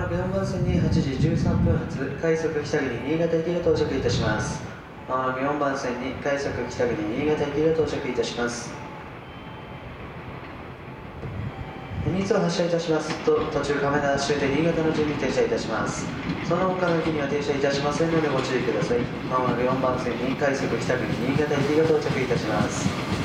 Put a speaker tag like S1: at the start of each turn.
S1: もなく4番線に8時13分発快速北国新潟行きが到着いたします。まもなく4番線に快速北国新潟行きが到着いたします。2通発車いたしますと、途中亀田終点新潟の順に停車いたします。その他の駅には停車いたしませんのでご注意ください。まもなく4番線に快速北国新潟行きが到着いたします。